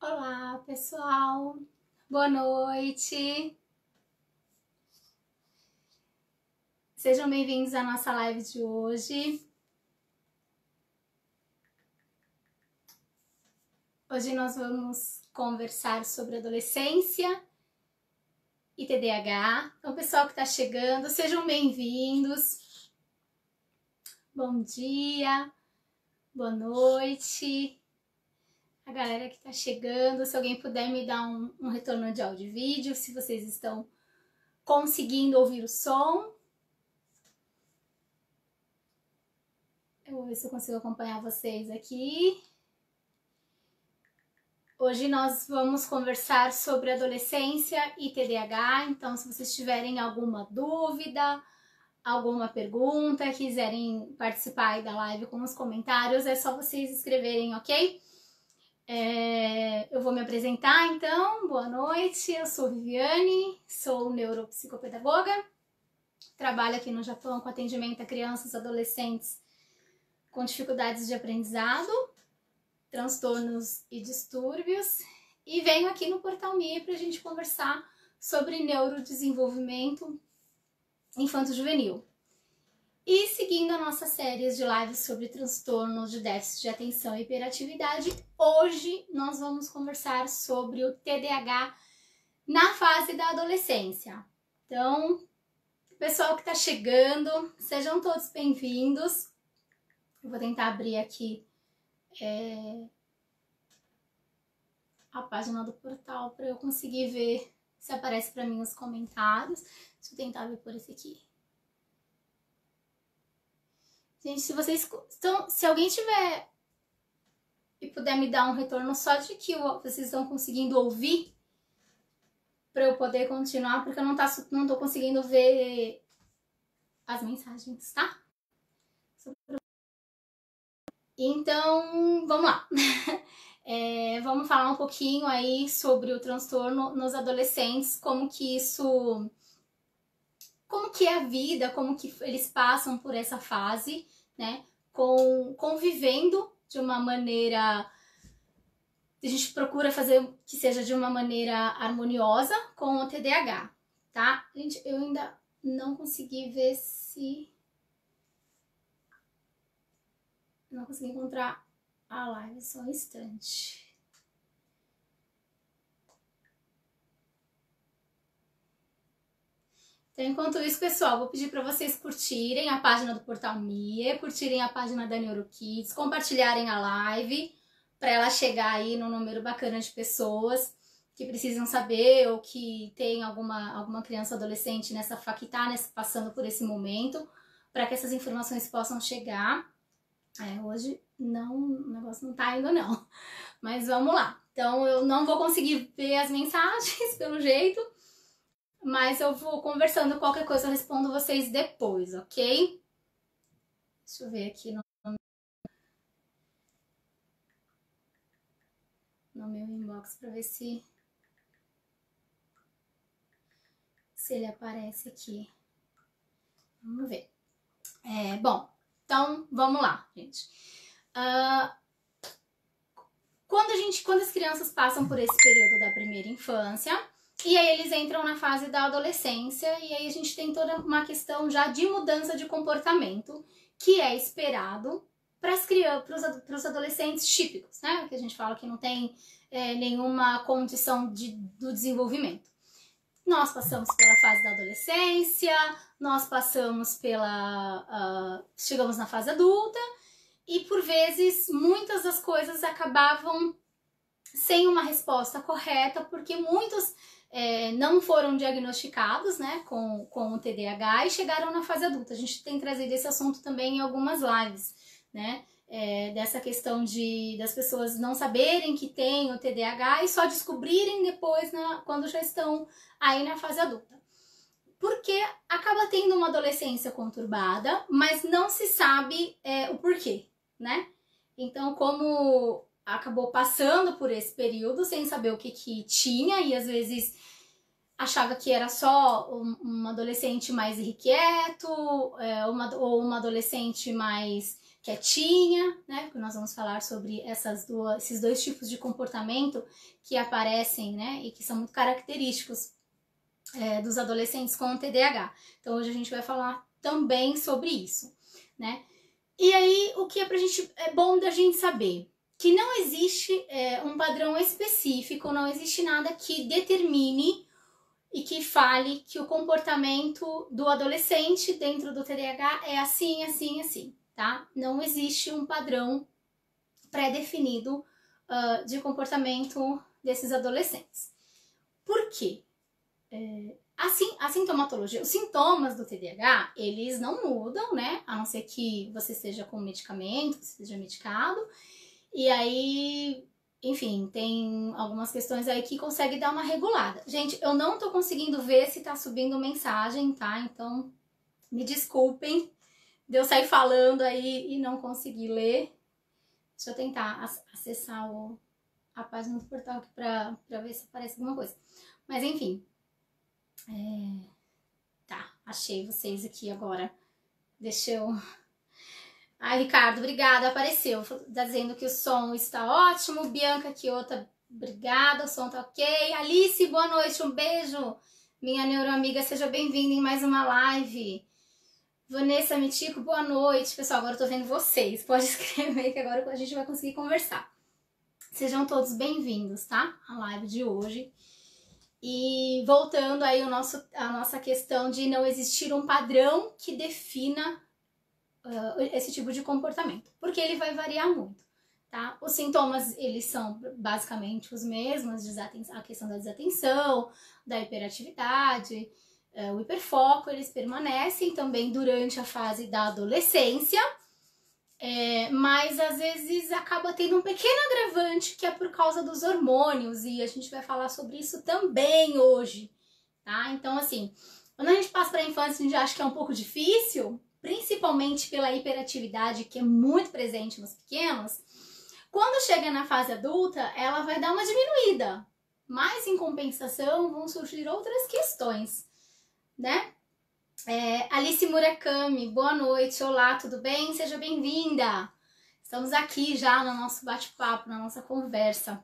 Olá, pessoal. Boa noite. Sejam bem-vindos à nossa live de hoje. Hoje nós vamos conversar sobre adolescência e TDAH. Então, pessoal que está chegando, sejam bem-vindos. Bom dia, boa noite. A galera que está chegando, se alguém puder me dar um retorno de áudio e vídeo, se vocês estão conseguindo ouvir o som. Eu vou ver se eu consigo acompanhar vocês aqui. Hoje nós vamos conversar sobre adolescência e TDAH, então se vocês tiverem alguma dúvida, alguma pergunta, quiserem participar aí da live com os comentários, é só vocês escreverem, ok? Eu vou me apresentar então, boa noite, eu sou Viviane, sou neuropsicopedagoga, trabalho aqui no Japão com atendimento a crianças e adolescentes com dificuldades de aprendizado, transtornos e distúrbios, e venho aqui no Portal MIA para a gente conversar sobre neurodesenvolvimento infanto-juvenil. E seguindo a nossa série de lives sobre transtornos de déficit de atenção e hiperatividade, hoje nós vamos conversar sobre o TDAH na fase da adolescência. Então, pessoal que está chegando, sejam todos bem-vindos. Eu vou tentar abrir aqui a página do portal para eu conseguir ver se aparece para mim os comentários. Deixa eu tentar ver por esse aqui. Gente, se vocês estão, se alguém tiver e puder me dar um retorno só de que vocês estão conseguindo ouvir, para eu poder continuar, porque eu não tô conseguindo ver as mensagens, tá? Então, vamos lá. Vamos falar um pouquinho aí sobre o transtorno nos adolescentes, como que é a vida, como que eles passam por essa fase, né? Convivendo de uma maneira, a gente procura fazer que seja de uma maneira harmoniosa com o TDAH, tá? Gente, eu ainda não consegui ver se... Não consegui encontrar a live, só um instante. Então, enquanto isso, pessoal, vou pedir para vocês curtirem a página do Portal MIA, curtirem a página da NeuroKids, compartilharem a live para ela chegar aí no número bacana de pessoas que precisam saber ou que tem alguma criança ou adolescente que está passando por esse momento, para que essas informações possam chegar. Hoje o negócio não tá indo não, mas vamos lá. Então eu não vou conseguir ver as mensagens pelo jeito, mas eu vou conversando, qualquer coisa eu respondo vocês depois, ok? Deixa eu ver aqui no meu inbox para ver se ele aparece aqui. Vamos ver. Bom, então vamos lá, gente. Quando as crianças passam por esse período da primeira infância, e aí eles entram na fase da adolescência, e aí a gente tem toda uma questão já de mudança de comportamento, que é esperado para os adolescentes típicos, né? Que a gente fala que não tem nenhuma condição do desenvolvimento. Nós passamos pela fase da adolescência, nós passamos chegamos na fase adulta, e por vezes muitas das coisas acabavam sem uma resposta correta, porque muitos não foram diagnosticados, né, com o TDAH e chegaram na fase adulta. A gente tem trazido esse assunto também em algumas lives, né, dessa questão das pessoas não saberem que tem o TDAH e só descobrirem depois, quando já estão aí na fase adulta. Porque acaba tendo uma adolescência conturbada, mas não se sabe o porquê, né? Então, como acabou passando por esse período sem saber o que tinha, e às vezes achava que era só um adolescente mais irrequieto, ou uma adolescente mais quietinha, né? Porque nós vamos falar sobre esses dois tipos de comportamento que aparecem, né? E que são muito característicos dos adolescentes com TDAH. Então hoje a gente vai falar também sobre isso, né? E aí o que é bom da gente saber? Que não existe um padrão específico, não existe nada que determine e que fale que o comportamento do adolescente dentro do TDAH é assim, assim, assim, tá? Não existe um padrão pré-definido de comportamento desses adolescentes. Por quê? A sintomatologia, os sintomas do TDAH, eles não mudam, né? A não ser que você esteja com medicamento, que esteja medicado. E aí, enfim, tem algumas questões aí que consegue dar uma regulada. Gente, eu não tô conseguindo ver se tá subindo mensagem, tá? Então, me desculpem de eu sair falando aí e não conseguir ler. Deixa eu tentar acessar a página do portal aqui pra ver se aparece alguma coisa. Mas, enfim. Tá, achei vocês aqui agora. Deixa eu... Ai, Ricardo, obrigada, apareceu. Tá dizendo que o som está ótimo. Bianca Kiota, obrigada, o som tá ok. Alice, boa noite, um beijo. Minha neuroamiga, seja bem-vinda em mais uma live. Vanessa Mitico, boa noite. Pessoal, agora eu tô vendo vocês. Pode escrever que agora a gente vai conseguir conversar. Sejam todos bem-vindos, tá? A live de hoje. E voltando aí a nossa questão de não existir um padrão que defina esse tipo de comportamento, porque ele vai variar muito, tá? Os sintomas, eles são basicamente os mesmos, a questão da desatenção, da hiperatividade, o hiperfoco, eles permanecem também durante a fase da adolescência, mas às vezes acaba tendo um pequeno agravante que é por causa dos hormônios, e a gente vai falar sobre isso também hoje, tá? Então, assim, quando a gente passa para a infância, a gente acha que é um pouco difícil, principalmente pela hiperatividade que é muito presente nos pequenos. Quando chega na fase adulta, ela vai dar uma diminuída, mas em compensação vão surgir outras questões, né? Alice Murakami, boa noite, olá, tudo bem? Seja bem-vinda! Estamos aqui já no nosso bate-papo, na nossa conversa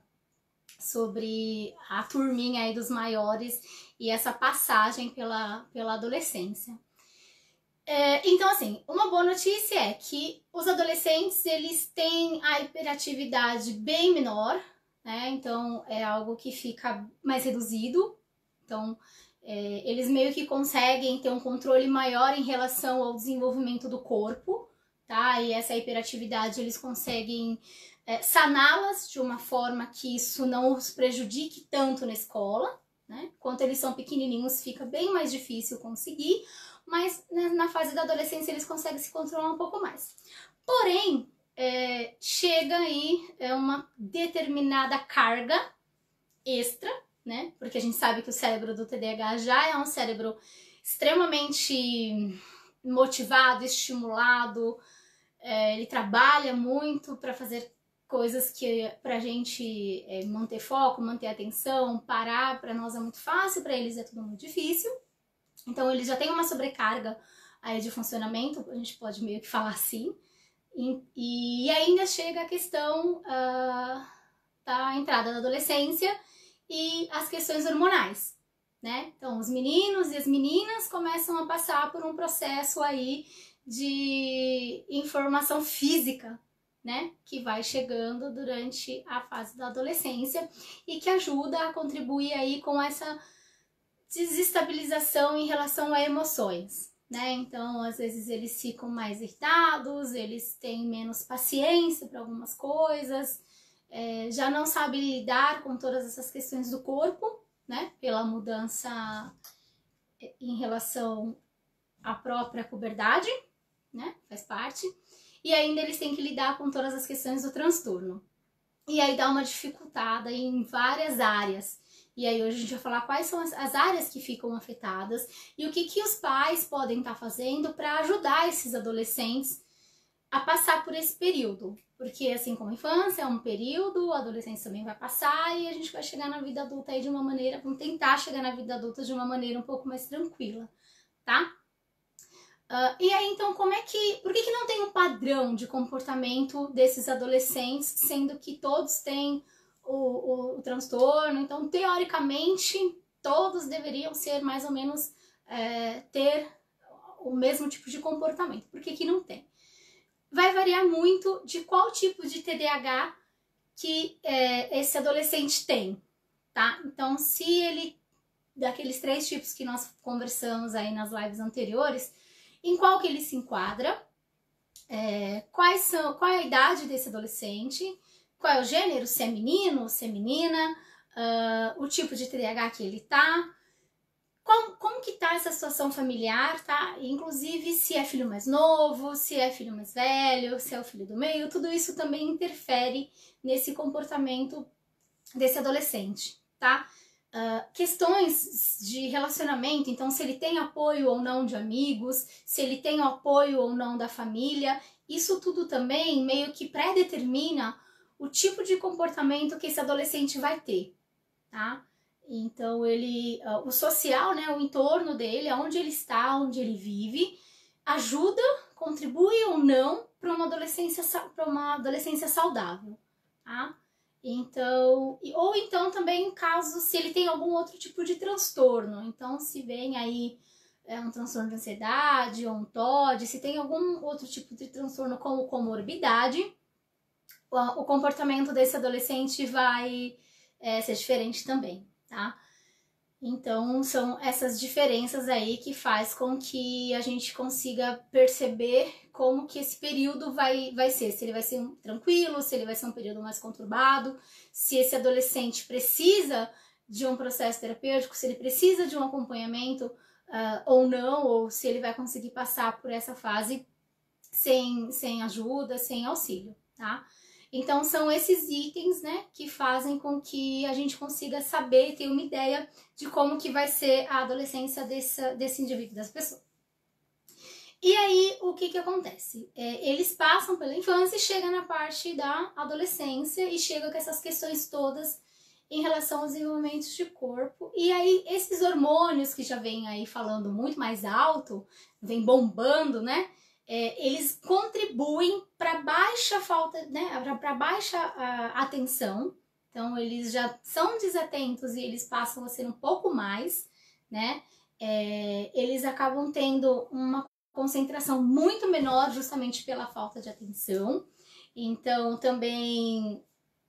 sobre a turminha aí dos maiores e essa passagem pela adolescência. Então, assim, uma boa notícia é que os adolescentes, eles têm a hiperatividade bem menor, né? Então, é algo que fica mais reduzido. Então, eles meio que conseguem ter um controle maior em relação ao desenvolvimento do corpo, tá? E essa hiperatividade, eles conseguem saná-las de uma forma que isso não os prejudique tanto na escola, né? Enquanto eles são pequenininhos, fica bem mais difícil conseguir, mas na fase da adolescência eles conseguem se controlar um pouco mais. Porém, chega aí uma determinada carga extra, né? Porque a gente sabe que o cérebro do TDAH já é um cérebro extremamente motivado, estimulado, ele trabalha muito para fazer coisas que pra gente manter foco, manter atenção, parar, pra nós é muito fácil, pra eles é tudo muito difícil. Então, eles já têm uma sobrecarga aí de funcionamento, a gente pode meio que falar assim. E ainda chega a questão da entrada da adolescência e as questões hormonais, né? Então, os meninos e as meninas começam a passar por um processo aí de informação física, né? Que vai chegando durante a fase da adolescência e que ajuda a contribuir aí com essa desestabilização em relação a emoções, né? Então, às vezes eles ficam mais irritados, eles têm menos paciência para algumas coisas, já não sabem lidar com todas essas questões do corpo, né? Pela mudança em relação à própria puberdade, né? Faz parte. E ainda eles têm que lidar com todas as questões do transtorno. E aí dá uma dificultada em várias áreas. E aí hoje a gente vai falar quais são as áreas que ficam afetadas e o que os pais podem estar fazendo para ajudar esses adolescentes a passar por esse período. Porque assim como a infância é um período, a adolescência também vai passar e a gente vai chegar na vida adulta aí de uma maneira, vamos tentar chegar na vida adulta de uma maneira um pouco mais tranquila, tá? E aí, então, por que não tem um padrão de comportamento desses adolescentes, sendo que todos têm o transtorno? Então, teoricamente, todos deveriam ser mais ou menos, ter o mesmo tipo de comportamento. Por que não tem? Vai variar muito de qual tipo de TDAH que esse adolescente tem, tá? Então, se ele, daqueles 3 tipos que nós conversamos aí nas lives anteriores, em qual que ele se enquadra, qual é a idade desse adolescente, qual é o gênero, se é menino, se é menina, o tipo de TDAH que ele tá, como que tá essa situação familiar, tá? Inclusive se é filho mais novo, se é filho mais velho, se é o filho do meio, tudo isso também interfere nesse comportamento desse adolescente, tá? Questões de relacionamento, então se ele tem apoio ou não de amigos, se ele tem o apoio ou não da família, isso tudo também meio que pré-determina o tipo de comportamento que esse adolescente vai ter, tá? Então o social, né, o entorno dele, onde ele está, onde ele vive, ajuda, contribui ou não para uma adolescência saudável, tá? Então, ou então também caso se ele tem algum outro tipo de transtorno, então se vem aí um transtorno de ansiedade ou um TOD, se tem algum outro tipo de transtorno como comorbidade, o comportamento desse adolescente vai ser diferente também, tá? Então são essas diferenças aí que faz com que a gente consiga perceber como que esse período vai ser, se ele vai ser tranquilo, se ele vai ser um período mais conturbado, se esse adolescente precisa de um processo terapêutico, se ele precisa de um acompanhamento ou não, ou se ele vai conseguir passar por essa fase sem ajuda, sem auxílio, tá? Então são esses itens, né, que fazem com que a gente consiga saber e ter uma ideia de como que vai ser a adolescência desse indivíduo, dessa pessoa. E aí, o que acontece? Eles passam pela infância e chegam na parte da adolescência e chegam com essas questões todas em relação aos desenvolvimentos de corpo. E aí, esses hormônios que já vêm aí falando muito mais alto, vem bombando, né? Eles contribuem para baixa falta, né? Para baixa atenção. Então, eles já são desatentos e eles passam a ser um pouco mais, né? Eles acabam tendo uma concentração muito menor justamente pela falta de atenção. Então, também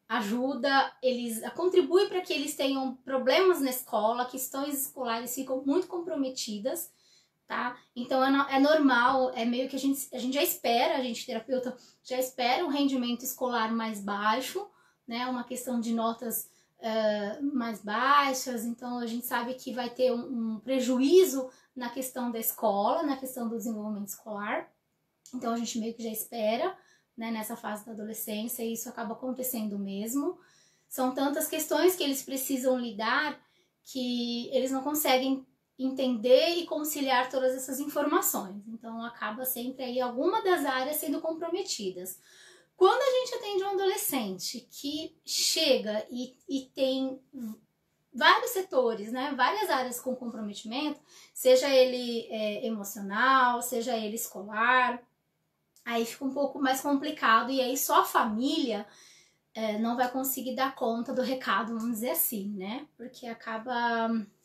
contribui para que eles tenham problemas na escola, questões escolares ficam muito comprometidas, tá? Então é normal, é meio que a gente já espera, a gente terapeuta já espera um rendimento escolar mais baixo, né? Uma questão de notas mais baixas, então a gente sabe que vai ter um prejuízo na questão da escola, na questão do desenvolvimento escolar, então a gente meio que já espera, né, nessa fase da adolescência, e isso acaba acontecendo mesmo. São tantas questões que eles precisam lidar que eles não conseguem entender e conciliar todas essas informações. Então acaba sempre aí alguma das áreas sendo comprometidas. Quando a gente atende um adolescente que chega e tem vários setores, né, várias áreas com comprometimento, seja ele emocional, seja ele escolar, aí fica um pouco mais complicado e aí só a família não vai conseguir dar conta do recado, vamos dizer assim, né? Porque acaba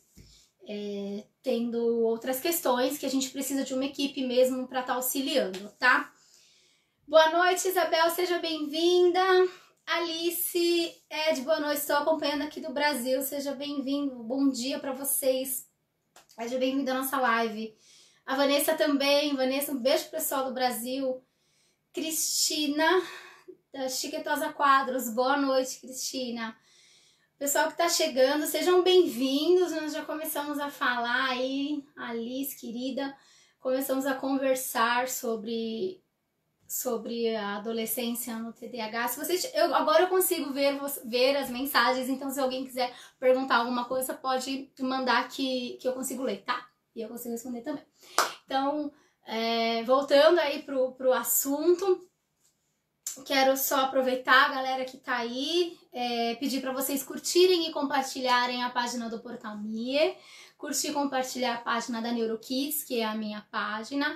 tendo outras questões que a gente precisa de uma equipe mesmo para estar auxiliando, tá? Boa noite, Isabel, seja bem-vinda. Alice, Ed, boa noite, estou acompanhando aqui do Brasil, seja bem-vindo, bom dia para vocês. Seja bem-vindo à nossa live. A Vanessa também, Vanessa, um beijo pro pessoal do Brasil. Cristina, da Chiquetosa Quadros, boa noite, Cristina. Pessoal que tá chegando, sejam bem-vindos, nós já começamos a falar aí, Alice, querida, começamos a conversar sobre a adolescência no TDAH. Se vocês, agora eu consigo ver as mensagens, então se alguém quiser perguntar alguma coisa, pode mandar que eu consigo ler, tá? E eu consigo responder também. Então, voltando aí pro assunto, quero só aproveitar a galera que tá aí, pedir para vocês curtirem e compartilharem a página do Portal MIE, curtir e compartilhar a página da NeuroKids, que é a minha página,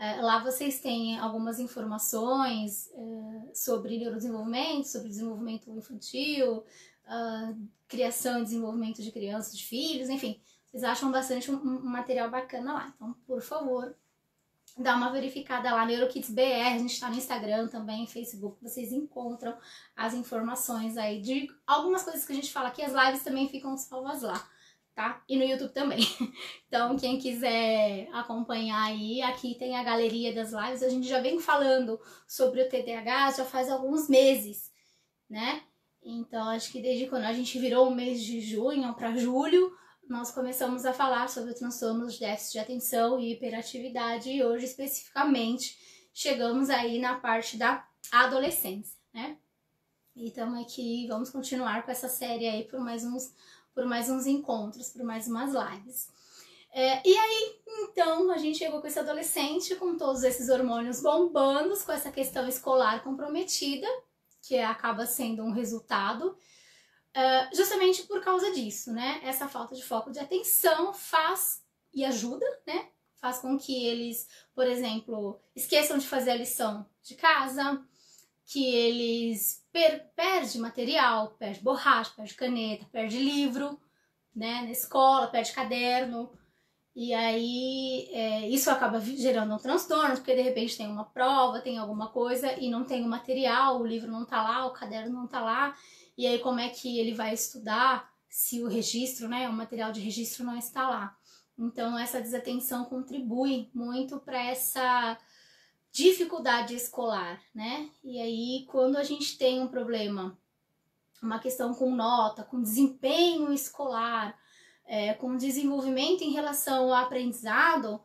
Lá vocês têm algumas informações sobre neurodesenvolvimento, sobre desenvolvimento infantil, criação e desenvolvimento de crianças, de filhos, enfim. Vocês acham bastante um material bacana lá. Então, por favor, dá uma verificada lá, NeuroKids BR, a gente tá no Instagram também, Facebook, vocês encontram as informações aí de algumas coisas que a gente fala aqui, as lives também ficam salvas lá, tá? E no YouTube também. Então, quem quiser acompanhar aí, aqui tem a galeria das lives, a gente já vem falando sobre o TDAH já faz alguns meses, né? Então, acho que desde quando a gente virou o mês de junho para julho, nós começamos a falar sobre transtornos de déficit de atenção e hiperatividade e hoje, especificamente, chegamos aí na parte da adolescência, né? E estamos aqui, vamos continuar com essa série aí por mais uns encontros, por mais umas lives. E aí, então, a gente chegou com esse adolescente, com todos esses hormônios bombando, com essa questão escolar comprometida, que acaba sendo um resultado, justamente por causa disso, né? Essa falta de foco de atenção faz e ajuda, né? Faz com que eles, por exemplo, esqueçam de fazer a lição de casa, que eles perdem material, perde borracha, perde caneta, perde livro, né? Na escola, perde caderno. E aí isso acaba gerando um transtorno, porque de repente tem uma prova, tem alguma coisa e não tem o material, o livro não tá lá, o caderno não tá lá. E aí como é que ele vai estudar se o registro, né, o material de registro não está lá? Então essa desatenção contribui muito para essa dificuldade escolar, né? E aí quando a gente tem um problema, uma questão com nota, com desempenho escolar, com desenvolvimento em relação ao aprendizado,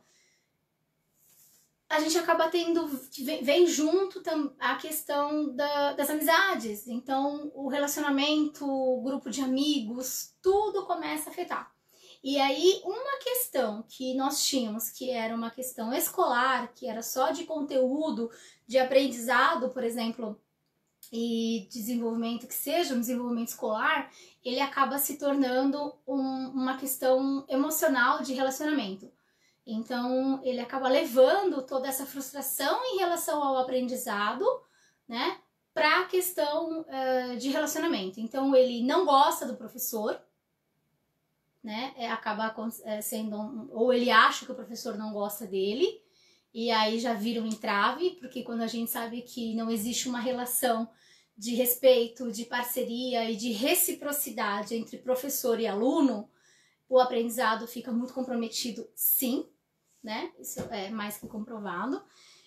a gente acaba tendo, vem junto a questão das amizades. Então, o relacionamento, o grupo de amigos, tudo começa a afetar. E aí, uma questão que nós tínhamos, que era uma questão escolar, que era só de conteúdo, de aprendizado, por exemplo, e desenvolvimento, que seja um desenvolvimento escolar, ele acaba se tornando uma questão emocional de relacionamento. Então, ele acaba levando toda essa frustração em relação ao aprendizado, né, para a questão de relacionamento. Então, ele não gosta do professor, né, acaba sendo, ou ele acha que o professor não gosta dele, e aí já vira um entrave, porque quando a gente sabe que não existe uma relação de respeito, de parceria e de reciprocidade entre professor e aluno, o aprendizado fica muito comprometido, sim, né? Isso é mais que comprovado.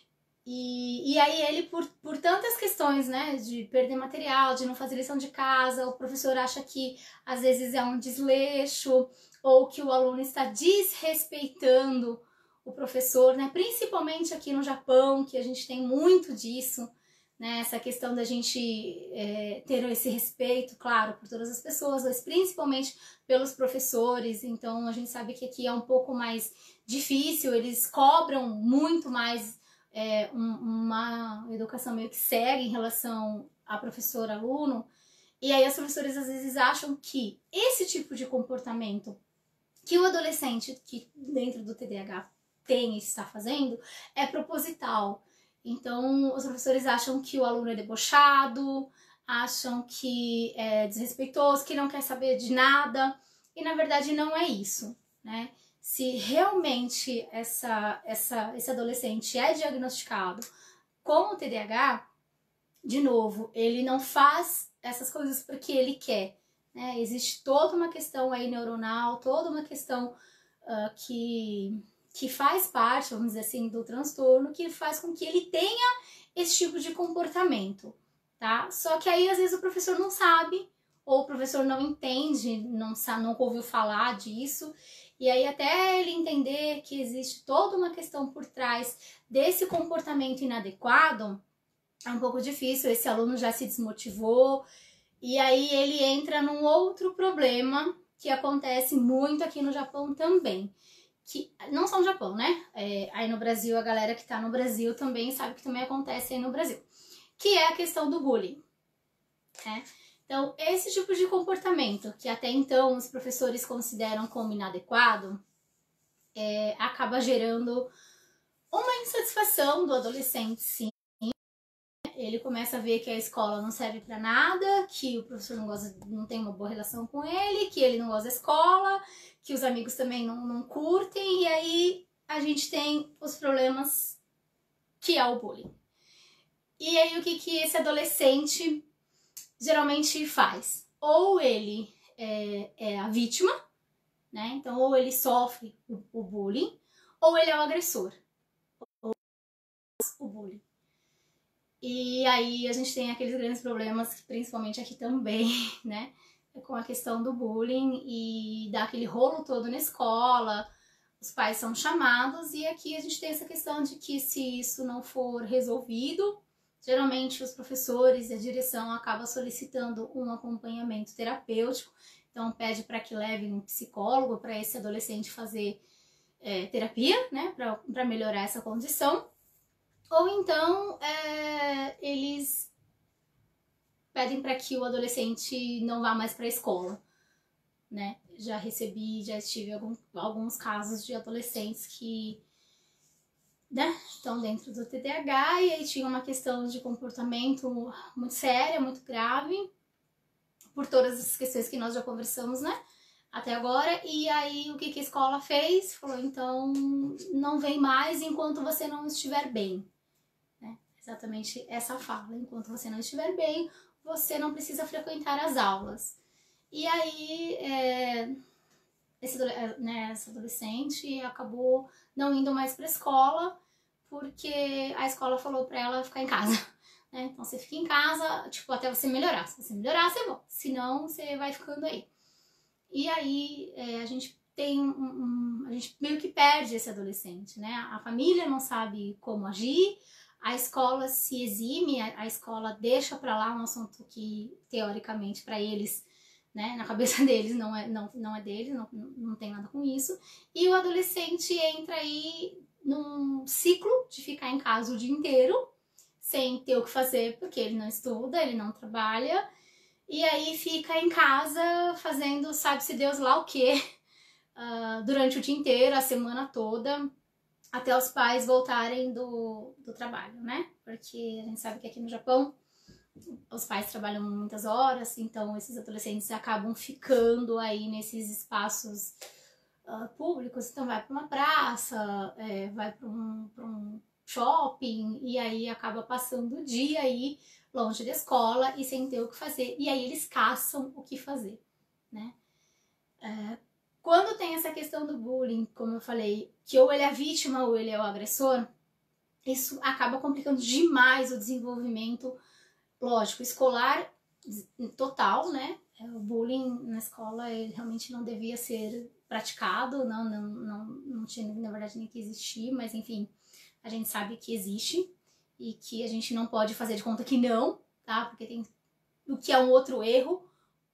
E aí ele, por tantas questões, né, de perder material, de não fazer lição de casa, o professor acha que às vezes é um desleixo, ou que o aluno está desrespeitando o professor, né? Principalmente aqui no Japão, que a gente tem muito disso, né? Essa questão da gente ter esse respeito, claro, por todas as pessoas, mas principalmente pelos professores. Então a gente sabe que aqui é um pouco mais difícil, eles cobram muito mais uma educação meio que séria em relação a professor-aluno. E aí as professoras às vezes acham que esse tipo de comportamento que o adolescente, que dentro do TDAH tem e está fazendo, é proposital. Então, os professores acham que o aluno é debochado, acham que é desrespeitoso, que não quer saber de nada, e na verdade não é isso, né? Se realmente esse adolescente é diagnosticado com o TDAH, de novo, ele não faz essas coisas porque ele quer, né? Existe toda uma questão aí neuronal, toda uma questão que faz parte, vamos dizer assim, do transtorno, que faz com que ele tenha esse tipo de comportamento, tá? Só que aí, às vezes, o professor não sabe, ou o professor não entende, não ouviu falar disso, e aí até ele entender que existe toda uma questão por trás desse comportamento inadequado, é um pouco difícil, esse aluno já se desmotivou, e aí ele entra num outro problema que acontece muito aqui no Japão também, que não só no Japão, né? Aí no Brasil, a galera que tá no Brasil também sabe que também acontece aí no Brasil, que é a questão do bullying, né? Então, esse tipo de comportamento, que até então os professores consideram como inadequado, acaba gerando uma insatisfação do adolescente, sim. Ele começa a ver que a escola não serve para nada, que o professor não tem uma boa relação com ele, que ele não gosta da escola, que os amigos também não curtem, e aí a gente tem os problemas que é o bullying. E aí o que esse adolescente geralmente faz? Ou ele é a vítima, né? Então ou ele sofre o bullying, ou ele é o agressor, ou o bullying. E aí a gente tem aqueles grandes problemas, principalmente aqui também, né? Com a questão do bullying e dá aquele rolo todo na escola, os pais são chamados, e aqui a gente tem essa questão de que se isso não for resolvido, geralmente os professores e a direção acabam solicitando um acompanhamento terapêutico, então pede para que leve um psicólogo para esse adolescente fazer terapia, né, para melhorar essa condição. Ou então eles pedem para que o adolescente não vá mais para a escola, né? Já estive alguns casos de adolescentes que, né, estão dentro do TDAH e aí tinha uma questão de comportamento muito séria, muito grave, por todas as questões que nós já conversamos, né? Até agora, e aí o que a escola fez? Falou, então não vem mais enquanto você não estiver bem. Exatamente essa fala. Enquanto você não estiver bem, você não precisa frequentar as aulas. E aí, essa adolescente acabou não indo mais para a escola, porque a escola falou para ela ficar em casa. Né? Então, você fica em casa, tipo, até você melhorar. Se você melhorar, você volta. Se não, você vai ficando aí. E aí, a gente tem a gente meio que perde esse adolescente, né? A família não sabe como agir, a escola se exime, a escola deixa para lá um assunto que, teoricamente, para eles, né, na cabeça deles não é deles, não tem nada com isso. E o adolescente entra aí num ciclo de ficar em casa o dia inteiro, sem ter o que fazer, porque ele não estuda, ele não trabalha, e aí fica em casa fazendo sabe-se Deus lá o quê, durante o dia inteiro, a semana toda, até os pais voltarem do trabalho, né? Porque a gente sabe que aqui no Japão os pais trabalham muitas horas, então esses adolescentes acabam ficando aí nesses espaços públicos, então vai para uma praça, vai para um shopping, e aí acaba passando o dia aí longe da escola e sem ter o que fazer, e aí eles caçam o que fazer, né? Quando tem essa questão do bullying, como eu falei, que ou ele é a vítima ou ele é o agressor, isso acaba complicando demais o desenvolvimento, lógico, escolar total, né? O bullying na escola ele realmente não devia ser praticado, não tinha, na verdade, nem que existir, mas enfim, a gente sabe que existe e que a gente não pode fazer de conta que não, tá? Porque tem o que é um outro erro,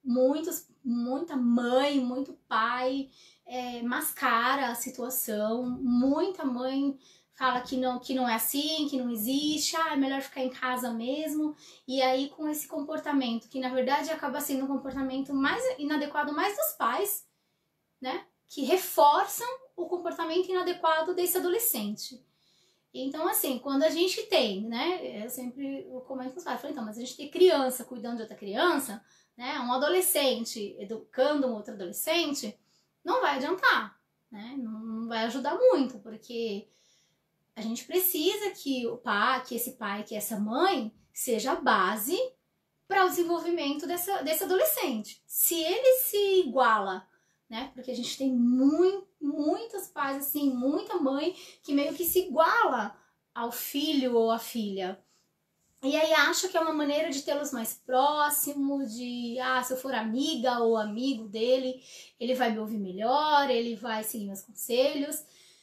muita mãe, muito pai mascara a situação, muita mãe fala que não é assim, que não existe, é melhor ficar em casa mesmo, e aí com esse comportamento, que na verdade acaba sendo um comportamento mais inadequado mais dos pais, né, que reforçam o comportamento inadequado desse adolescente. Então, assim, quando a gente tem, né, eu comento com os pais, então, mas a gente tem criança cuidando de outra criança, né, um adolescente educando um outro adolescente, não vai adiantar, né, não vai ajudar muito, porque a gente precisa que esse pai, que essa mãe seja a base para o desenvolvimento desse adolescente. Se ele se iguala, né? Porque a gente tem muitos pais, assim, muita mãe que meio que se iguala ao filho ou à filha. E aí acha que é uma maneira de tê-los mais próximos, se eu for amiga ou amigo dele, ele vai me ouvir melhor, ele vai seguir meus conselhos.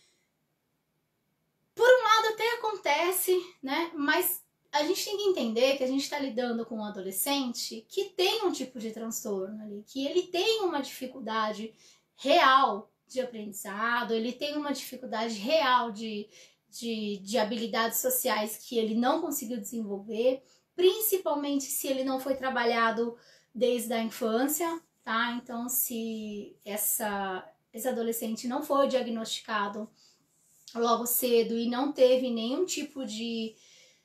Por um lado até acontece, né? Mas a gente tem que entender que a gente está lidando com um adolescente que tem um tipo de transtorno ali, que ele tem uma dificuldade real de aprendizado, ele tem uma dificuldade real de habilidades sociais que ele não conseguiu desenvolver, principalmente se ele não foi trabalhado desde a infância, tá? Então, se esse adolescente não foi diagnosticado logo cedo e não teve nenhum tipo de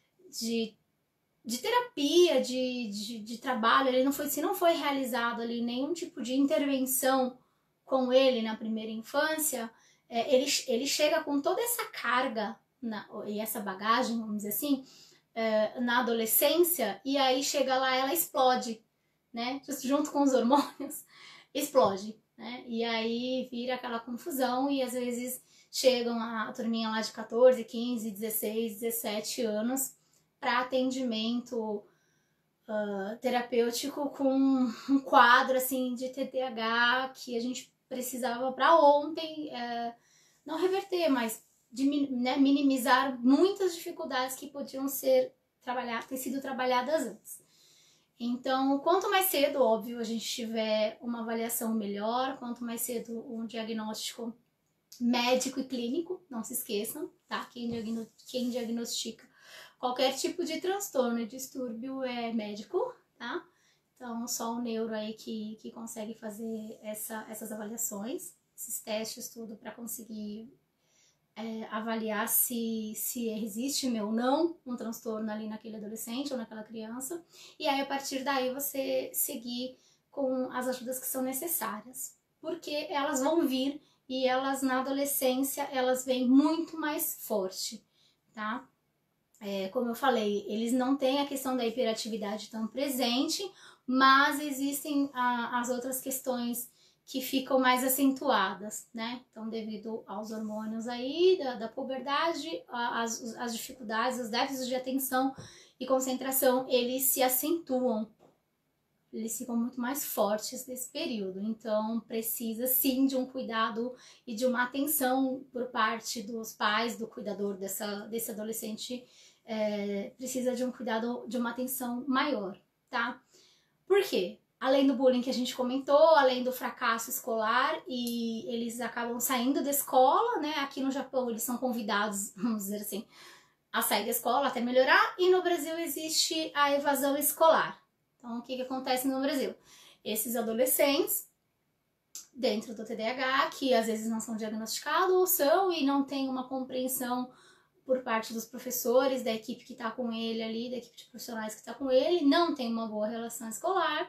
terapia, de trabalho, ele não foi, se não foi realizado ali nenhum tipo de intervenção com ele na primeira infância, ele chega com toda essa carga e essa bagagem, vamos dizer assim, na adolescência, e aí chega lá, ela explode, né? Junto com os hormônios, explode, né? E aí vira aquela confusão e às vezes chegam a turminha lá de 14, 15, 16, 17 anos para atendimento terapêutico com um quadro assim de TDAH que a gente precisava para ontem, não reverter, mas né, minimizar muitas dificuldades que podiam ter sido trabalhadas antes. Então, quanto mais cedo, óbvio, a gente tiver uma avaliação melhor, quanto mais cedo um diagnóstico médico e clínico, não se esqueçam, tá? Quem diagnostica qualquer tipo de transtorno e distúrbio é médico, tá? Então, só o neuro aí que consegue fazer essas avaliações, esses testes, tudo, para conseguir avaliar se existe ou não um transtorno ali naquele adolescente ou naquela criança. E aí, a partir daí, você seguir com as ajudas que são necessárias. Porque elas vão vir e elas, na adolescência, elas vêm muito mais forte, tá? Como eu falei, eles não têm a questão da hiperatividade tão presente, mas existem as outras questões que ficam mais acentuadas, né? Então, devido aos hormônios aí, da puberdade, as dificuldades, os déficits de atenção e concentração, eles se acentuam, eles ficam muito mais fortes nesse período. Então, precisa sim de um cuidado e de uma atenção por parte dos pais, do cuidador desse adolescente, precisa de um cuidado, de uma atenção maior, tá? Por quê? Além do bullying que a gente comentou, além do fracasso escolar, e eles acabam saindo da escola, né? Aqui no Japão eles são convidados, vamos dizer assim, a sair da escola até melhorar, e no Brasil existe a evasão escolar. Então, o que acontece no Brasil? Esses adolescentes, dentro do TDAH, que às vezes não são diagnosticados ou são e não tem uma compreensão por parte dos professores, da equipe que está com ele ali, da equipe de profissionais que está com ele, não tem uma boa relação escolar,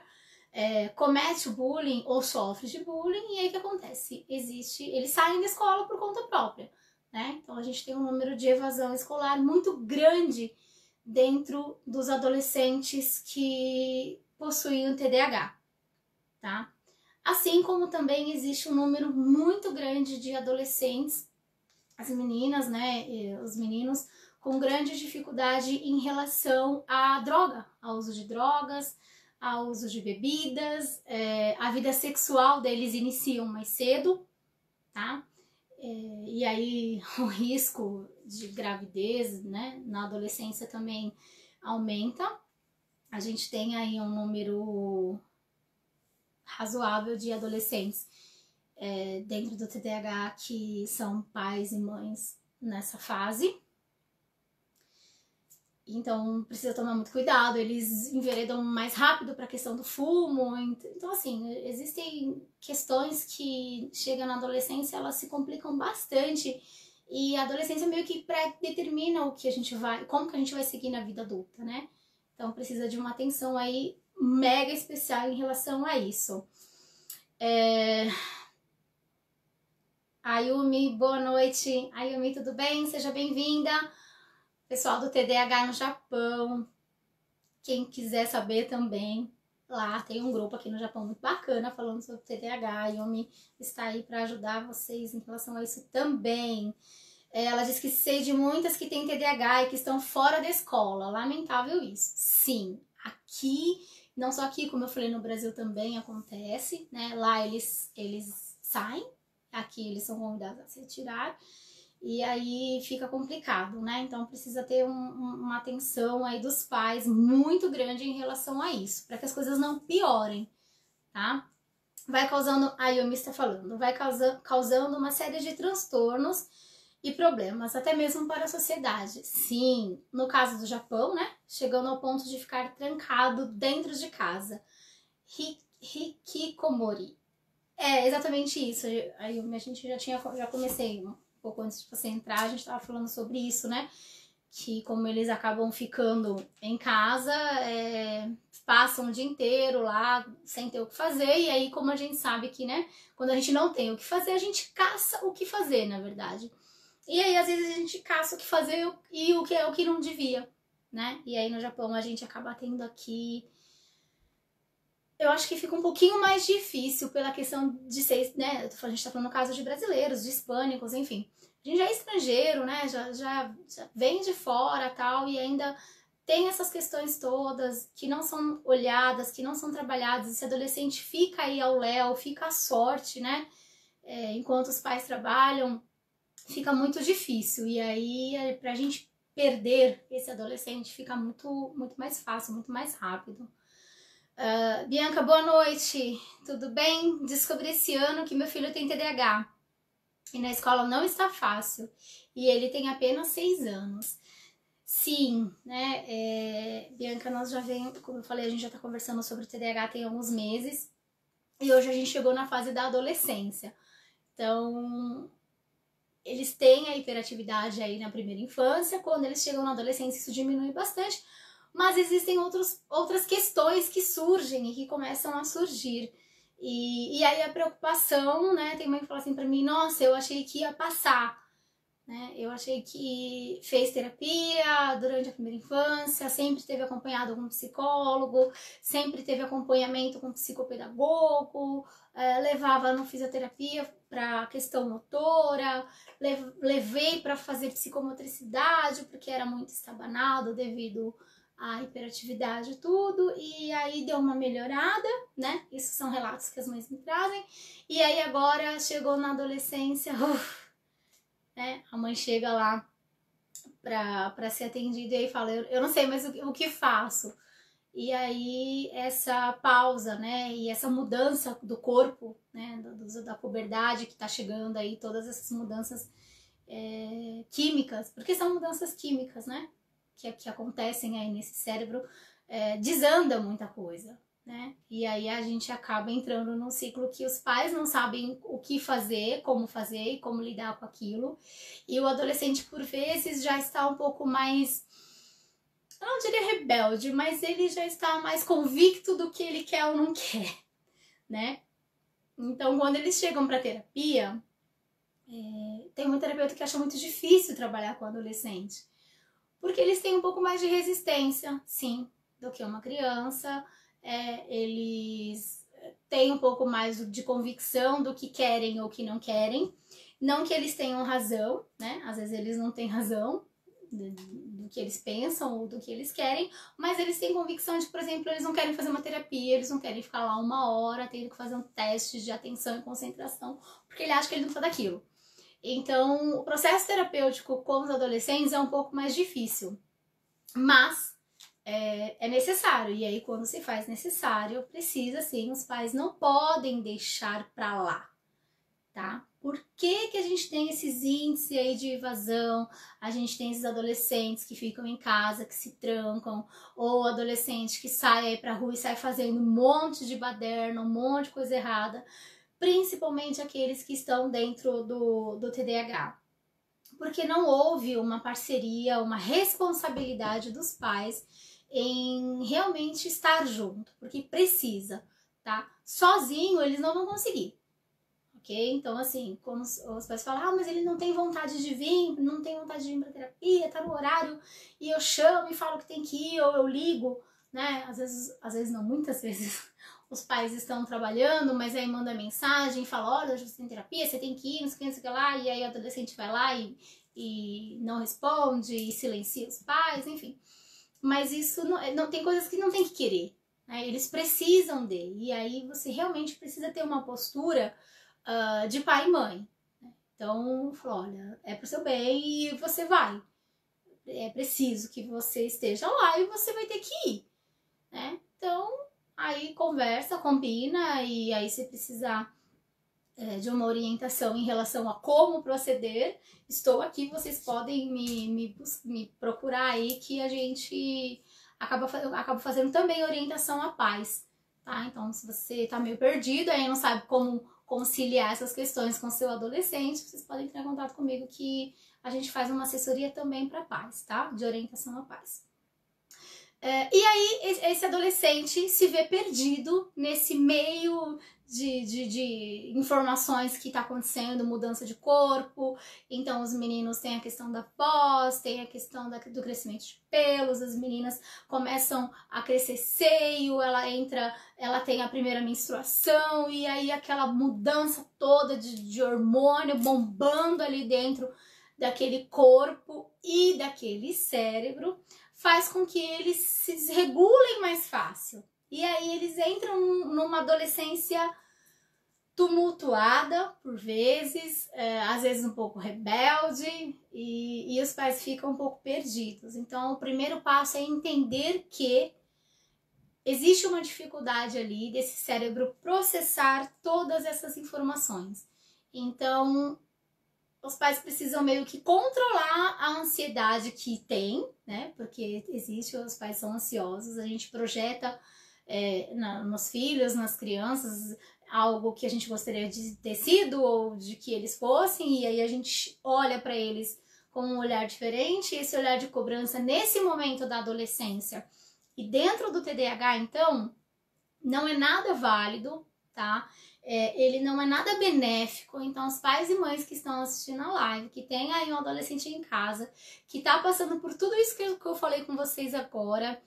comete o bullying ou sofre de bullying, e aí o que acontece? Eles saem da escola por conta própria, né? Então a gente tem um número de evasão escolar muito grande dentro dos adolescentes que possuem o TDAH, tá? Assim como também existe um número muito grande de adolescentes, as meninas, né, e os meninos, com grande dificuldade em relação à droga, ao uso de drogas, ao uso de bebidas, a vida sexual deles iniciam mais cedo, tá? E aí o risco de gravidez, né, na adolescência também aumenta. A gente tem aí um número razoável de adolescentes dentro do TDAH que são pais e mães nessa fase. Então precisa tomar muito cuidado, eles enveredam mais rápido para a questão do fumo. Então, assim, existem questões que chegam na adolescência, elas se complicam bastante, e a adolescência meio que determina o que a gente vai, como que a gente vai seguir na vida adulta, né? Então precisa de uma atenção aí mega especial em relação a isso. Ayumi, boa noite. Ayumi, tudo bem? Seja bem-vinda. Pessoal do TDAH no Japão, quem quiser saber também, lá tem um grupo aqui no Japão muito bacana falando sobre TDAH. A Yumi está aí para ajudar vocês em relação a isso também. Ela diz que sei de muitas que têm TDAH e que estão fora da escola. Lamentável isso. Sim, aqui, não só aqui, como eu falei, no Brasil também acontece, né? Lá eles saem, aqui eles são convidados a se retirar. E aí fica complicado, né? Então precisa ter uma atenção aí dos pais muito grande em relação a isso, para que as coisas não piorem, tá? Vai causando, a Yumi está falando, vai causando uma série de transtornos e problemas, até mesmo para a sociedade. Sim, no caso do Japão, né? Chegando ao ponto de ficar trancado dentro de casa. Hikikomori. É exatamente isso. Aí a gente já comecei pouco antes de você entrar, a gente tava falando sobre isso, né? Que como eles acabam ficando em casa, passam o dia inteiro lá sem ter o que fazer, e aí como a gente sabe que, né, quando a gente não tem o que fazer, a gente caça o que fazer, na verdade. E aí às vezes a gente caça o que fazer e o que é o que não devia, né? E aí no Japão a gente acaba tendo aqui... Eu acho que fica um pouquinho mais difícil pela questão de ser, né, a gente tá falando no caso de brasileiros, de hispânicos, enfim. A gente já é estrangeiro, né, já vem de fora tal, e ainda tem essas questões todas que não são olhadas, que não são trabalhadas. Esse adolescente fica aí ao léu, fica à sorte, né, enquanto os pais trabalham, fica muito difícil. E aí, pra gente perder esse adolescente, fica muito mais fácil, muito mais rápido. Bianca, boa noite, tudo bem? Descobri esse ano que meu filho tem TDAH e na escola não está fácil e ele tem apenas 6 anos. Sim, né, Bianca, nós já vem, como eu falei, a gente já está conversando sobre o TDAH tem alguns meses e hoje a gente chegou na fase da adolescência. Então, eles têm a hiperatividade aí na primeira infância, quando eles chegam na adolescência isso diminui bastante, mas existem outras questões que surgem e que começam a surgir. E aí a preocupação, né, tem mãe que fala assim pra mim, nossa, eu achei que ia passar, né, eu achei que fez terapia durante a primeira infância, sempre teve acompanhado com um psicólogo, sempre teve acompanhamento com um psicopedagogo, levava no fisioterapia para questão motora, levei para fazer psicomotricidade, porque era muito estabanado devido a hiperatividade e tudo, e aí deu uma melhorada, né? Isso são relatos que as mães me trazem. E aí agora chegou na adolescência, né? A mãe chega lá pra ser atendida e aí fala, eu não sei mais o que faço. E aí essa pausa, né? E essa mudança do corpo, né? Da puberdade que tá chegando aí, todas essas mudanças químicas, porque são mudanças químicas, né? Que acontecem aí nesse cérebro, desanda muita coisa, né? E aí a gente acaba entrando num ciclo que os pais não sabem o que fazer e como lidar com aquilo. E o adolescente, por vezes, já está um pouco mais, eu não diria rebelde, mas ele já está mais convicto do que ele quer ou não quer, né? Então, quando eles chegam para terapia, tem um terapeuta que acha muito difícil trabalhar com adolescente, porque eles têm um pouco mais de resistência, sim, do que uma criança. Eles têm um pouco mais de convicção do que querem ou que não querem. Não que eles tenham razão, né? Às vezes eles não têm razão do que eles pensam ou do que eles querem, mas eles têm convicção de, por exemplo, eles não querem fazer uma terapia, eles não querem ficar lá 1 hora tendo que fazer um teste de atenção e concentração, porque ele acha que ele não precisa daquilo. Então, o processo terapêutico com os adolescentes é um pouco mais difícil, mas é necessário. E aí, quando se faz necessário, precisa sim, os pais não podem deixar pra lá, tá? Por que a gente tem esses índices aí de evasão? A gente tem esses adolescentes que ficam em casa, que se trancam, ou adolescente que sai aí pra rua e sai fazendo um monte de baderna, um monte de coisa errada, principalmente aqueles que estão dentro do TDAH. Porque não houve uma parceria, uma responsabilidade dos pais em realmente estar junto, porque precisa, tá? Sozinho eles não vão conseguir, ok? Então, assim, como os pais falam, mas ele não tem vontade de vir, não tem vontade de vir pra terapia, tá no horário, e eu chamo e falo que tem que ir, ou eu ligo, né? Às vezes não, muitas vezes os pais estão trabalhando, mas aí manda mensagem e fala, olha, hoje você tem terapia, você tem que ir, não sei o que lá, e aí o adolescente vai lá e não responde, e silencia os pais, enfim. Mas isso não tem coisas que não tem que querer, né? Eles precisam e aí você realmente precisa ter uma postura de pai e mãe, né? Então, falou, olha, é pro seu bem e você vai. É preciso que você esteja lá e você vai ter que ir, né? Então, aí conversa, combina, e aí se precisar de uma orientação em relação a como proceder, estou aqui, vocês podem me procurar aí, que a gente acaba fazendo também orientação a pais, tá? Então, se você tá meio perdido, aí não sabe como conciliar essas questões com seu adolescente, vocês podem entrar em contato comigo que a gente faz uma assessoria também para pais, tá? De orientação a pais. E aí esse adolescente se vê perdido nesse meio de informações que está acontecendo, mudança de corpo. Então os meninos têm a questão da voz, tem a questão do crescimento de pelos, as meninas começam a crescer seio, ela tem a primeira menstruação, e aí aquela mudança toda de hormônio bombando ali dentro daquele corpo e daquele cérebro faz com que eles se regulem mais fácil. E aí eles entram numa adolescência tumultuada, por vezes, às vezes um pouco rebelde, e os pais ficam um pouco perdidos. Então, o primeiro passo é entender que existe uma dificuldade ali desse cérebro processar todas essas informações. Então, os pais precisam meio que controlar a ansiedade que tem, né? Porque existe, os pais são ansiosos, a gente projeta nos filhos, nas crianças, algo que a gente gostaria de ter sido ou de que eles fossem, e aí a gente olha para eles com um olhar diferente, esse olhar de cobrança nesse momento da adolescência. E dentro do TDAH, então, não é nada válido, tá? Ele não é nada benéfico. Então os pais e mães que estão assistindo a live, que tem aí um adolescente em casa, que tá passando por tudo isso que eu falei com vocês agora,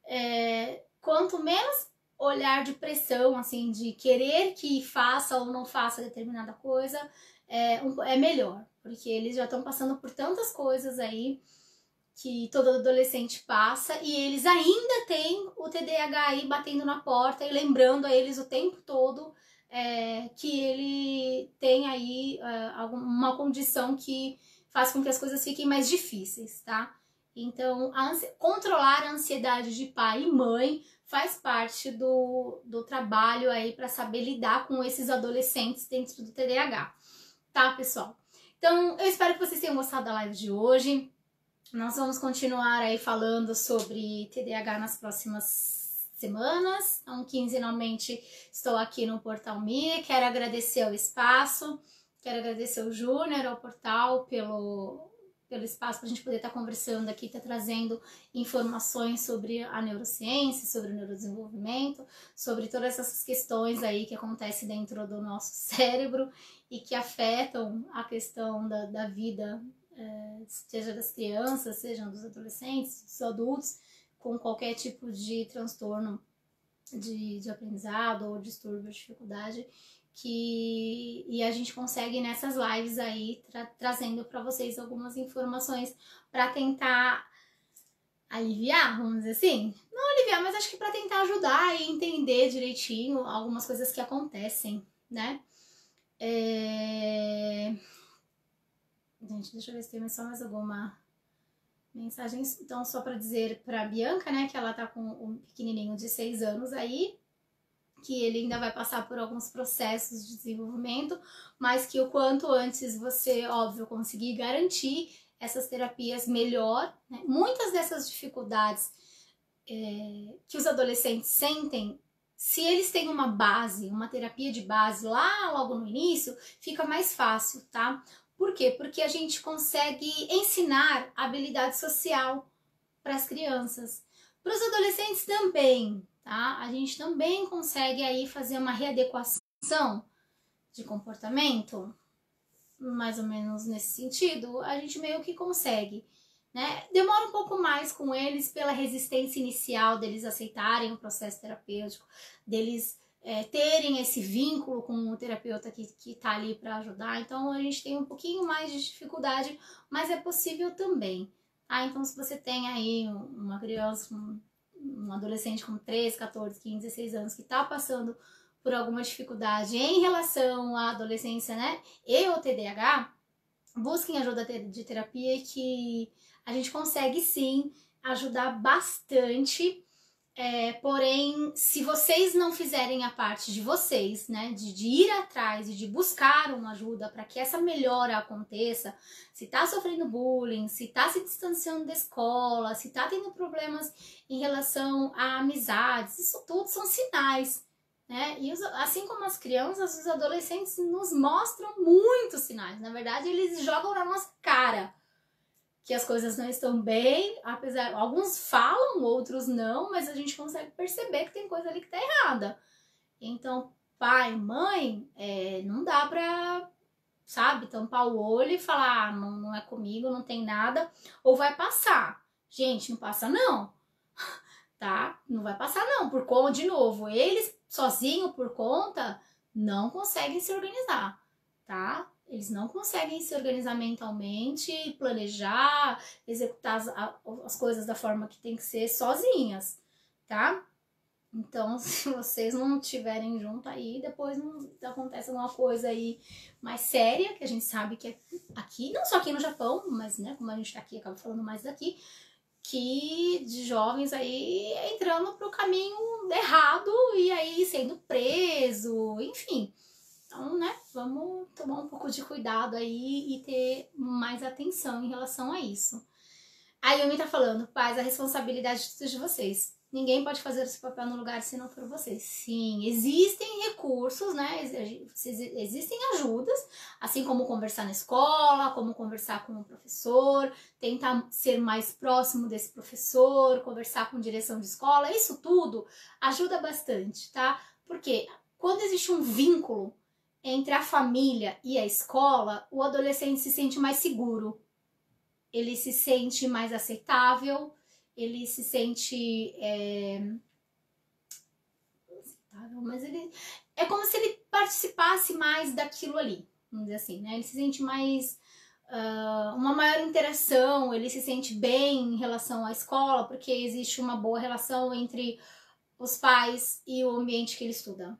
quanto menos olhar de pressão, assim, de querer que faça ou não faça determinada coisa, é melhor, porque eles já estão passando por tantas coisas aí que todo adolescente passa, e eles ainda têm o TDAH aí batendo na porta e lembrando a eles o tempo todo que ele tem aí uma condição que faz com que as coisas fiquem mais difíceis, tá? Então, controlar a ansiedade de pai e mãe faz parte do trabalho aí para saber lidar com esses adolescentes dentro do TDAH, tá, pessoal? Então, eu espero que vocês tenham gostado da live de hoje. Nós vamos continuar aí falando sobre TDAH nas próximas semanas. Então, quinzenalmente estou aqui no Portal Me. Quero agradecer o espaço, quero agradecer o Júnior, ao portal, pelo espaço para a gente poder estar conversando aqui, estar trazendo informações sobre a neurociência, sobre o neurodesenvolvimento, sobre todas essas questões aí que acontecem dentro do nosso cérebro e que afetam a questão da vida, seja das crianças, sejam dos adolescentes, dos adultos, com qualquer tipo de transtorno de aprendizado ou distúrbio, dificuldade, e a gente consegue nessas lives aí trazendo para vocês algumas informações para tentar aliviar, vamos dizer assim. Não aliviar, mas acho que para tentar ajudar e entender direitinho algumas coisas que acontecem, né? Gente, deixa eu ver se tem só mais alguma mensagem. Então, só para dizer para a Bianca, né, que ela tá com um pequenininho de 6 anos aí, que ele ainda vai passar por alguns processos de desenvolvimento, mas que o quanto antes você, óbvio, conseguir garantir essas terapias melhor, né? Muitas dessas dificuldades que os adolescentes sentem, se eles têm uma base, uma terapia de base lá logo no início, fica mais fácil, tá? Por quê? Porque a gente consegue ensinar habilidade social para as crianças. Para os adolescentes também, tá? A gente também consegue aí fazer uma readequação de comportamento, mais ou menos nesse sentido, a gente meio que consegue, né? Demora um pouco mais com eles pela resistência inicial deles aceitarem o processo terapêutico, deles terem esse vínculo com o terapeuta que tá ali para ajudar. Então a gente tem um pouquinho mais de dificuldade, mas é possível também. Então se você tem aí uma criança, um adolescente com 13, 14, 15, 16 anos que tá passando por alguma dificuldade em relação à adolescência, né, e o TDAH, busquem ajuda de terapia, que a gente consegue sim ajudar bastante. Porém, se vocês não fizerem a parte de vocês, né, de ir atrás e de buscar uma ajuda para que essa melhora aconteça, se tá sofrendo bullying, se tá se distanciando da escola, se tá tendo problemas em relação a amizades, isso tudo são sinais, né? E assim como as crianças, os adolescentes nos mostram muitos sinais. Na verdade, eles jogam na nossa cara que as coisas não estão bem, apesar, alguns falam, outros não, mas a gente consegue perceber que tem coisa ali que tá errada. Então, pai, mãe, não dá pra, sabe, tampar o olho e falar, não é comigo, não tem nada, ou vai passar. Gente, não passa não, tá? Não vai passar não, por conta, de novo, eles sozinhos, por conta, não conseguem se organizar, tá? Eles não conseguem se organizar mentalmente, planejar, executar as coisas da forma que tem que ser sozinhas, tá? Então, se vocês não estiverem junto aí, depois não acontece alguma coisa aí mais séria, que a gente sabe que é aqui, não só aqui no Japão, mas, né, como a gente tá aqui, acaba falando mais daqui, que de jovens aí entrando pro caminho errado e aí sendo preso, enfim. Então, né, vamos tomar um pouco de cuidado aí e ter mais atenção em relação a isso. A Yumi tá falando, pais, a responsabilidade de todos vocês. Ninguém pode fazer o seu papel no lugar se não for vocês. Sim, existem recursos, né? Existem ajudas, assim como conversar na escola, como conversar com o professor, tentar ser mais próximo desse professor, conversar com direção de escola, isso tudo ajuda bastante, tá? Porque quando existe um vínculo entre a família e a escola, o adolescente se sente mais seguro, ele se sente mais aceitável, ele se sente aceitável, mas ele é como se ele participasse mais daquilo ali, vamos dizer assim, né? Ele se sente mais uma maior interação, ele se sente bem em relação à escola, porque existe uma boa relação entre os pais e o ambiente que ele estuda.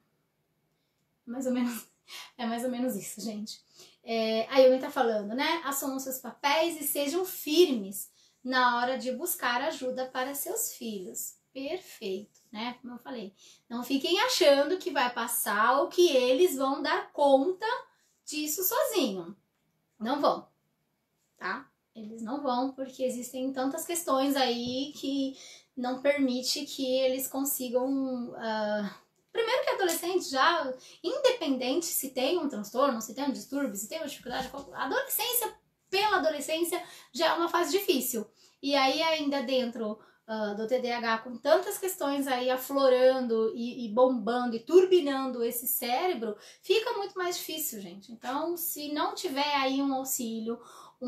É mais ou menos isso, gente. A Yumi tá falando, né? Assumam seus papéis e sejam firmes na hora de buscar ajuda para seus filhos. Perfeito, né? Como eu falei. Não fiquem achando que vai passar ou que eles vão dar conta disso sozinho. Não vão, tá? Eles não vão, porque existem tantas questões aí que não permite que eles consigam... Primeiro que adolescente já, independente se tem um transtorno, se tem um distúrbio, se tem uma dificuldade, a adolescência, pela adolescência, já é uma fase difícil. E aí ainda dentro do TDAH, com tantas questões aí aflorando e bombando e turbinando esse cérebro, fica muito mais difícil, gente. Então, se não tiver aí um auxílio,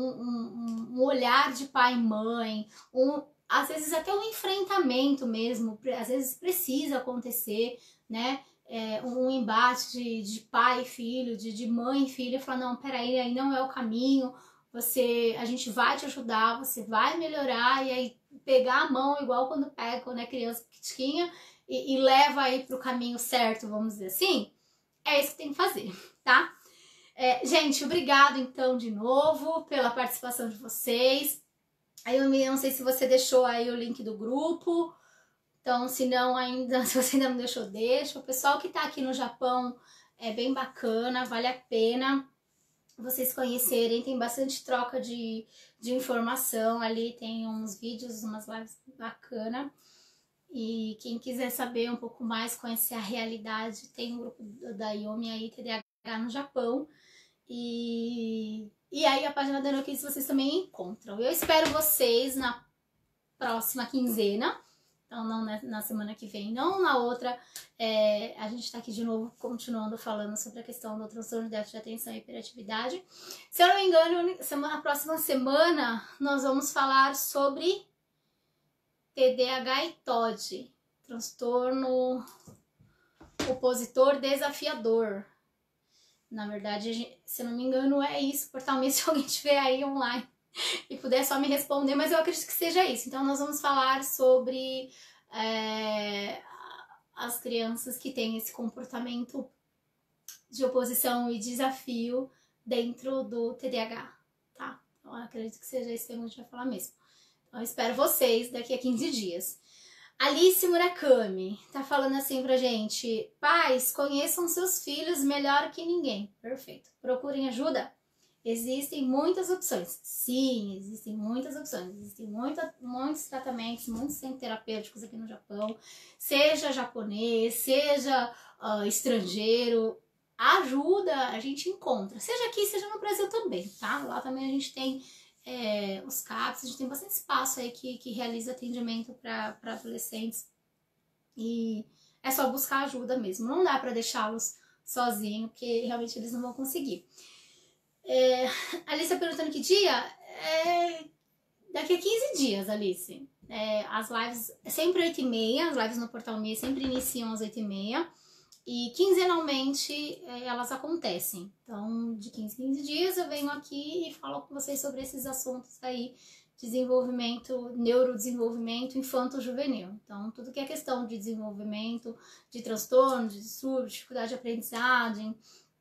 um olhar de pai e mãe, às vezes até um enfrentamento mesmo, às vezes precisa acontecer, né? Um embate de pai e filho, de mãe e filho, falar, não, peraí, aí não é o caminho, a gente vai te ajudar, você vai melhorar, e aí pegar a mão, igual quando pega, quando é criança pequenininha, e leva aí pro caminho certo, vamos dizer assim, é isso que tem que fazer, tá? Gente, obrigado então de novo pela participação de vocês. Aí eu não sei se você deixou aí o link do grupo, então se você ainda não deixou, deixa. O pessoal que tá aqui no Japão é bem bacana, vale a pena vocês conhecerem, tem bastante troca de informação ali, tem uns vídeos, umas lives bacana. E quem quiser saber um pouco mais, conhecer a realidade, tem um grupo da Yumi aí, TDAH no Japão. E aí a página da Nokids vocês também encontram. Eu espero vocês na próxima quinzena, então não na semana que vem, não na outra. A gente tá aqui de novo continuando falando sobre a questão do transtorno de déficit de atenção e hiperatividade. Se eu não me engano, na próxima semana nós vamos falar sobre TDAH e TOD, transtorno opositor desafiador. Na verdade, se eu não me engano, é isso. Portalmente, se alguém estiver aí online e puder só me responder, mas eu acredito que seja isso. Então, nós vamos falar sobre as crianças que têm esse comportamento de oposição e desafio dentro do TDAH, tá? Então, eu acredito que seja esse tema que a gente vai falar mesmo. Então, eu espero vocês daqui a 15 dias. Alice Murakami tá falando assim pra gente: pais, conheçam seus filhos melhor que ninguém. Perfeito. Procurem ajuda? Existem muitas opções. Sim, existem muitas opções. Existem muitos tratamentos, muitos centros terapêuticos aqui no Japão. Seja japonês, seja estrangeiro, ajuda a gente encontra, seja aqui, seja no Brasil também, tá? Lá também a gente tem os CAPs, a gente tem bastante espaço aí que realiza atendimento para adolescentes e é só buscar ajuda mesmo, não dá para deixá-los sozinhos, porque realmente eles não vão conseguir. Alice perguntando que dia? Daqui a 15 dias, Alice. As lives sempre 8h30, as lives no Portal Me sempre iniciam às 8h30 e quinzenalmente elas acontecem. Então, de 15 em 15 dias eu venho aqui e falo com vocês sobre esses assuntos aí, desenvolvimento, neurodesenvolvimento infanto-juvenil. Então, tudo que é questão de desenvolvimento, de transtorno, de distúrbio, dificuldade de aprendizagem,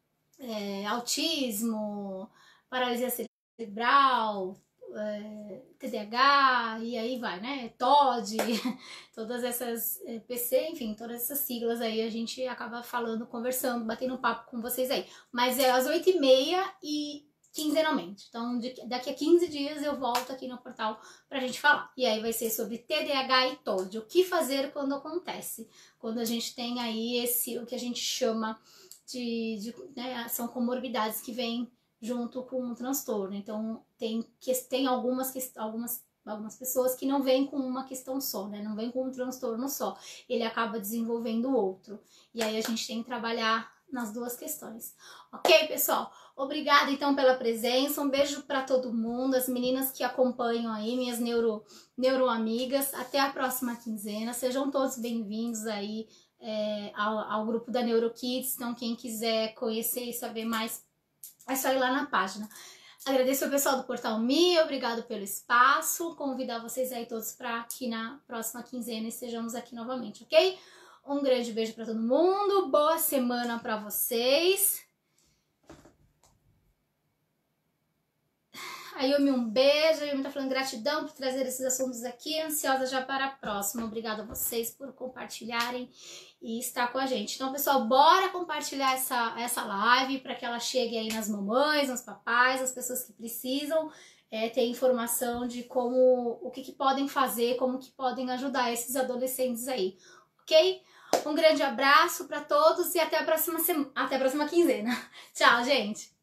autismo, paralisia cerebral, TDAH, e aí vai, né? TOD, todas essas PC, enfim, todas essas siglas aí a gente acaba falando, conversando, batendo papo com vocês aí. Mas é às 8h30 e quinzenalmente. Então, daqui a 15 dias eu volto aqui no portal pra gente falar. E aí vai ser sobre TDAH e TOD. O que fazer quando acontece? Quando a gente tem aí o que a gente chama né, são comorbidades que vêm junto com o transtorno. Então, tem algumas pessoas que não vêm com uma questão só, né? Não vêm com um transtorno só. Ele acaba desenvolvendo outro. E aí a gente tem que trabalhar nas duas questões. Ok, pessoal? Obrigada, então, pela presença. Um beijo para todo mundo, as meninas que acompanham aí, minhas neuroamigas. Até a próxima quinzena. Sejam todos bem-vindos aí ao grupo da NeuroKids. Então, quem quiser conhecer e saber mais, é só ir lá na página. Agradeço ao pessoal do Portal Me, obrigado pelo espaço. Convidar vocês aí todos para que na próxima quinzena estejamos aqui novamente, ok? Um grande beijo para todo mundo, boa semana para vocês. A Yumi, um beijo. A Yumi tá falando gratidão por trazer esses assuntos aqui, ansiosa já para a próxima. Obrigada a vocês por compartilharem e estar com a gente. Então, pessoal, bora compartilhar essa live para que ela chegue aí nas mamães, nos papais, as pessoas que precisam ter informação de o que podem fazer, como que podem ajudar esses adolescentes aí, ok? Um grande abraço para todos e até a próxima quinzena. Tchau, gente!